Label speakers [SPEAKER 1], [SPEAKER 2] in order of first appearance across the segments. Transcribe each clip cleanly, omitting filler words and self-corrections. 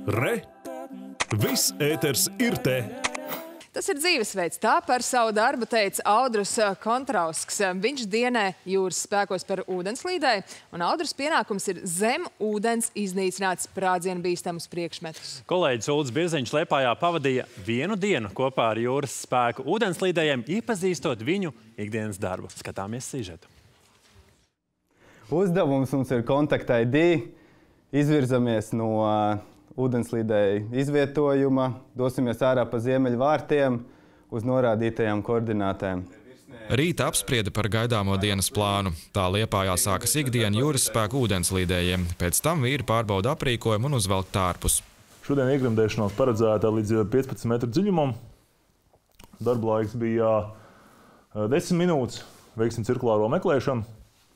[SPEAKER 1] Re! Viss ēters ir te!
[SPEAKER 2] Tas ir dzīvesveids. Tā par savu darbu teica Audrus Kontrausks. Viņš dienē jūras spēkos par ūdenslīdēju, un Audrus pienākums ir zem ūdens iznīcināt sprādzienu bīstamus priekšmetus.
[SPEAKER 3] Kolēģis Ulds Birziņš Liepājā pavadīja vienu dienu kopā ar jūras spēku ūdenslīdējiem, iepazīstot viņu ikdienas darbu. Skatāmies sižetu.
[SPEAKER 4] Uzdevums mums ir Contact ID. Izvirzamies no ūdenslīdēju izvietojuma, dosimies ārā pa ziemeļu vārtiem uz norādītajām koordinātēm.
[SPEAKER 5] Rīta apsprieda par gaidāmo dienas plānu. Tā Liepājā sākas ikdiena jūras spēku ūdenslīdējiem. Pēc tam vīri pārbauda aprīkojumu un uzvelk tārpus.
[SPEAKER 6] Šodien iegremdēšanās paredzēta līdz 15 metru dziļumam. Darba laiks bija 10 minūtes. Veiksim cirkulāro meklēšanu,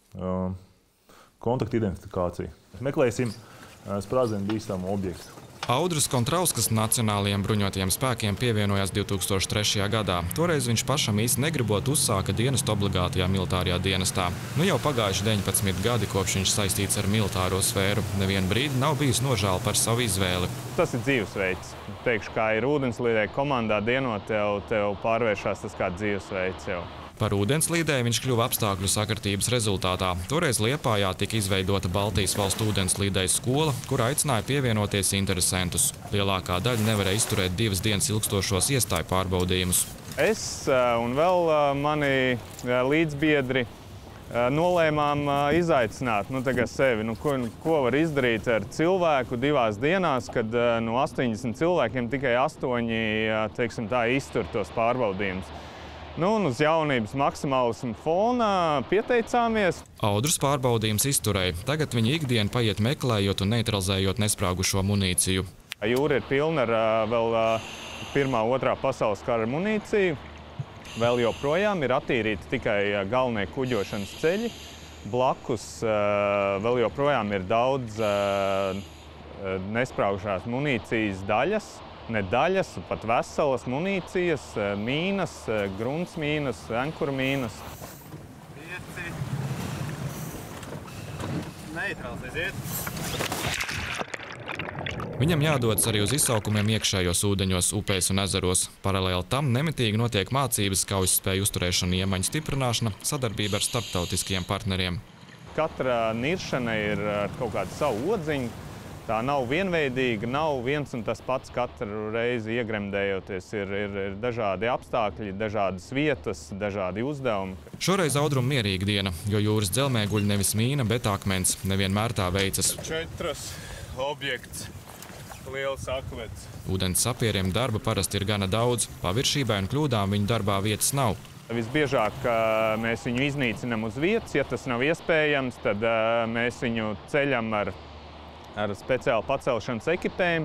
[SPEAKER 6] kontaktu identifikāciju. Meklēsim sprādzienu bīstamu objektu.
[SPEAKER 5] Audrus Kontrauskas Nacionālajiem bruņotajiem spēkiem pievienojās 2003. gadā. Toreiz viņš pašam īsti negribot uzsāka dienestu obligātajā militārajā dienestā. Nu jau pagājuši 19 gadi, kopš viņš saistīts ar militāro sfēru. Nevienu brīdi nav bijis nožēla par savu izvēli.
[SPEAKER 7] Tas ir dzīvesveids. Teikšu, kā ir ūdenslīdēju komandā dienot, tev pārvēršās tas kā dzīvesveids jau.
[SPEAKER 5] Par ūdenslīdēju viņš kļuva apstākļu sakritības rezultātā. Toreiz Liepājā tika izveidota Baltijas valstu ūdenslīdēju skola, kur aicināja pievienoties interesentus. Lielākā daļa nevarēja izturēt 2 dienas ilgstošos iestāju pārbaudījumus.
[SPEAKER 7] Es un vēl mani līdzbiedri nolēmām izaicināt sevi. Ko var izdarīt ar cilvēku 2 dienās, kad no 80 cilvēkiem tikai 8, teiksim tā, iztur tos pārbaudījumus. Un uz jaunības maksimālismu fona pieteicāmies.
[SPEAKER 5] Audrus pārbaudījums izturēja. Tagad viņa ikdienu paiet meklējot un neutralizējot nesprāgušo munīciju.
[SPEAKER 7] Jūra ir pilna ar vēl 1. un 2. pasaules kara munīciju. Vēl joprojām ir attīrīti tikai galvenie kuģošanas ceļi. Blakus vēl joprojām ir daudz nesprāgušās munīcijas daļas. Ne daļas, pat veselas munīcijas, mīnas, gruntsmīnas, enkurmīnas.
[SPEAKER 8] 5. Neitrāls aiziet.
[SPEAKER 5] Viņam jādodas arī uz izsaukumiem iekšējos ūdeņos, upēs un ezeros. Paralēli tam nemitīgi notiek mācības, kaujas-spēju uzturēšana, iemaņu stiprināšana, sadarbība ar starptautiskiem partneriem.
[SPEAKER 7] Katra niršana ir ar kaut kādu savu odziņu. Tā nav vienveidīga, nav viens un tas pats katru reizi iegremdējoties. Ir dažādi apstākļi, dažādas vietas, dažādi uzdevumi.
[SPEAKER 5] Šoreiz Audrum mierīga diena, jo jūras dzelmē guļ nevis mīna, bet akmens. Nevienmēr tā veicas.
[SPEAKER 8] 4 objekts, liels akmens.
[SPEAKER 5] Ūdens sapieriem darba parasti ir gana daudz. Paviršībai un kļūdām viņu darbā vietas nav.
[SPEAKER 7] Visbiežāk mēs viņu iznīcinam uz vietas. Ja tas nav iespējams, tad mēs viņu ceļam ar speciālu pacelšanas ekipēm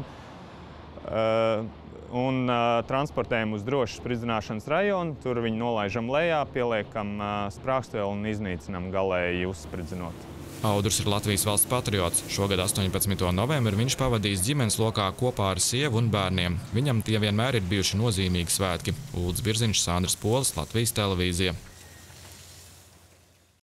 [SPEAKER 7] un transportējam uz drošas spridzināšanas rajonu. Tur viņu nolaižam lejā, pieliekam sprāgstvielu un iznīcinam galēji uzspridzinot.
[SPEAKER 5] Audrus ir Latvijas valsts patriots. Šogad 18. novembri viņš pavadījis ģimenes lokā kopā ar sievu un bērniem. Viņam tie vienmēr ir bijuši nozīmīgi svētki. Ulds Birziņš, Sandrs Polis, Latvijas televīzija.